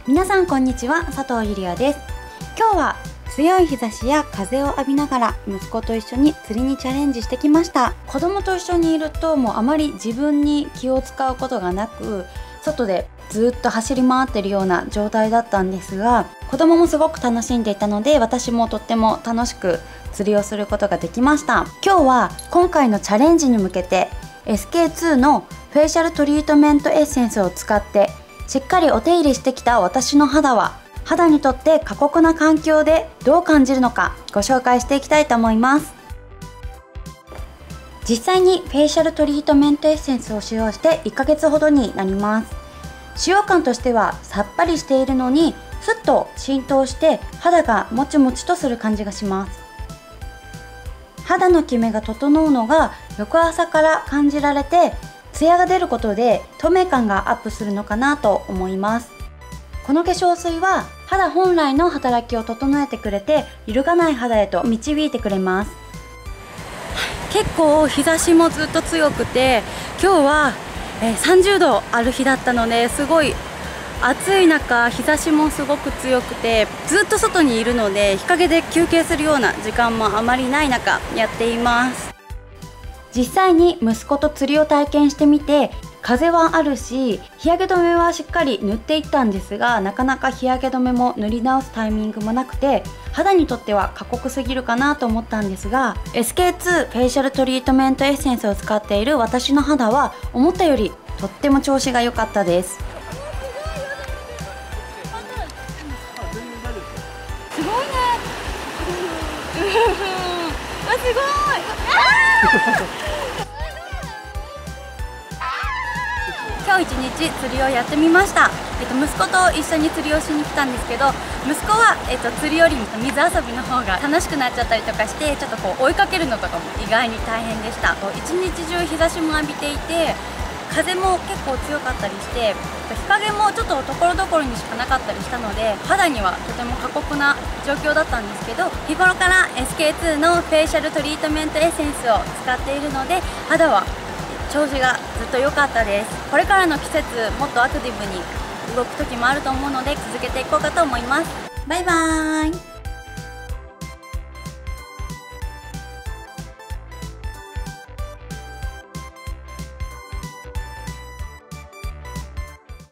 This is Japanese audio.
皆さんこんにちは、佐藤ゆりあです。今日は強い日差しや風を浴びながら息子と一緒に釣りにチャレンジしてきました。子供と一緒にいるともうあまり自分に気を使うことがなく、外でずっと走り回ってるような状態だったんですが、子供もすごく楽しんでいたので、私もとっても楽しく釣りをすることができました。今日は今回のチャレンジに向けて SK2 のフェイシャルトリートメントエッセンスを使ってしっかりお手入れしてきた私の肌は、肌にとって過酷な環境でどう感じるのかご紹介していきたいと思います。実際にフェイシャルトリートメントエッセンスを使用して1ヶ月ほどになります。使用感としてはさっぱりしているのにスッと浸透して肌がもちもちとする感じがします。肌のキメが整うのが翌朝から感じられて、ツヤが出ることで透明感がアップするのかなと思います。この化粧水は肌本来の働きを整えてくれて、揺るがない肌へと導いてくれます。結構日差しもずっと強くて、今日は30度ある日だったので、すごい暑い中、日差しもすごく強くて、ずっと外にいるので日陰で休憩するような時間もあまりない中やっています。実際に息子と釣りを体験してみて、風はあるし日焼け止めはしっかり塗っていったんですが、なかなか日焼け止めも塗り直すタイミングもなくて、肌にとっては過酷すぎるかなと思ったんですが、 SK2 フェイシャルトリートメントエッセンスを使っている私の肌は思ったよりとっても調子が良かったです。 すごいね。あ、すごい。 今日一日釣りをやってみました。息子と一緒に釣りをしに来たんですけど、息子は、釣りよりも水遊びの方が楽しくなっちゃったりとかして、ちょっとこう追いかけるのとかも意外に大変でした。一日中日差しも浴びていて、風も結構強かったりして、日陰もちょっとところどころにしかなかったりしたので、肌にはとても過酷な状況だったんですけど、日頃から SK2 のフェイシャルトリートメントエッセンスを使っているので、肌は調子がずっと良かったです。これからの季節もっとアクティブに動く時もあると思うので、続けていこうかと思います。バイバーイ。